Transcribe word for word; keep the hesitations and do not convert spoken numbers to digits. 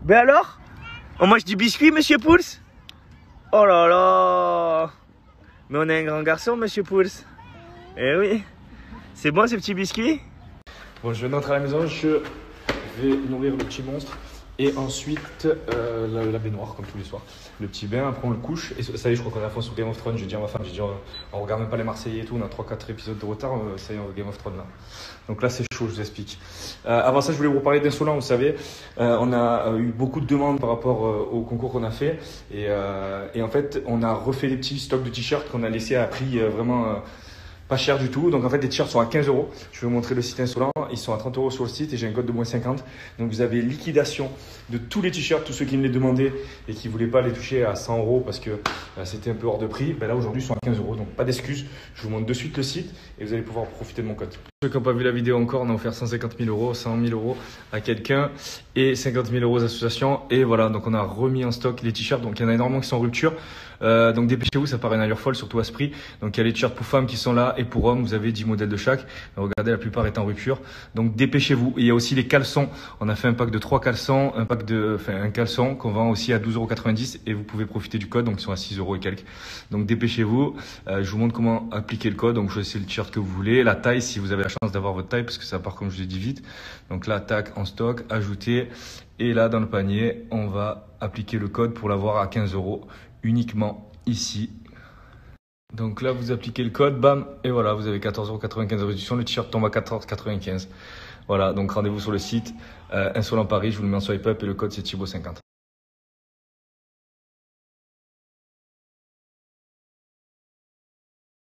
Ben alors? On mange du biscuit, monsieur Pouls? Oh là là! Mais on est un grand garçon, monsieur Pouls. Eh oui. C'est bon ces petits biscuits? Bon, je rentre à la maison, je vais nourrir le petit monstre. Et ensuite, euh, la, la baignoire, comme tous les soirs. Le petit bain, après on le couche. Et ça y est, je crois qu'on est à fond sur Game of Thrones. J'ai dit à ma femme, j'ai dit, on, on regarde même pas les Marseillais et tout. On a trois quatre épisodes de retard. Euh, ça y est, on Game of Thrones là. Donc là, c'est chaud, je vous explique. Euh, avant ça, je voulais vous parler d'Insolent. Vous savez, euh, on a eu beaucoup de demandes par rapport euh, au concours qu'on a fait. Et, euh, et en fait, on a refait des petits stocks de t-shirts qu'on a laissés à prix euh, vraiment. Euh, Pas cher du tout. Donc en fait, les t-shirts sont à quinze euros. Je vais vous montrer le site Insolent. Ils sont à trente euros sur le site et j'ai un code de moins cinquante. Donc vous avez liquidation de tous les t-shirts, tous ceux qui me les demandaient et qui ne voulaient pas les toucher à cent euros parce que euh, c'était un peu hors de prix. Ben là, aujourd'hui, ils sont à quinze euros. Donc pas d'excuses. Je vous montre de suite le site et vous allez pouvoir profiter de mon code. Ceux qui n'ont pas vu la vidéo encore, on a offert cent cinquante mille euros, cent mille euros à quelqu'un et cinquante mille euros aux associations. Et voilà, donc on a remis en stock les t-shirts. Donc il y en a énormément qui sont en rupture. Euh, donc dépêchez-vous, ça paraît une allure folle, surtout à ce prix. Donc il y a les t-shirts pour femmes qui sont là et pour hommes, vous avez dix modèles de chaque. Regardez, la plupart est en rupture. Donc dépêchez-vous. Il y a aussi les caleçons. On a fait un pack de trois caleçons, un pack de, enfin un caleçon qu'on vend aussi à douze euros quatre-vingt-dix et vous pouvez profiter du code. Donc ils sont à six euros et quelques. Donc dépêchez-vous. Euh, je vous montre comment appliquer le code. Donc choisissez le t-shirt que vous voulez, la taille si vous avez la chance d'avoir votre taille parce que ça part comme je l'ai dit vite. Donc là, tac, en stock, ajouter. Et là, dans le panier, on va appliquer le code pour l'avoir à quinze euros uniquement ici. Donc là, vous appliquez le code, bam, et voilà, vous avez quatorze euros quatre-vingt-quinze de réduction. Le t-shirt tombe à quatorze euros quatre-vingt-quinze. Voilà, donc rendez-vous sur le site euh, Insolent Paris. Je vous le mets en swipe up et le code c'est Thibaut cinquante.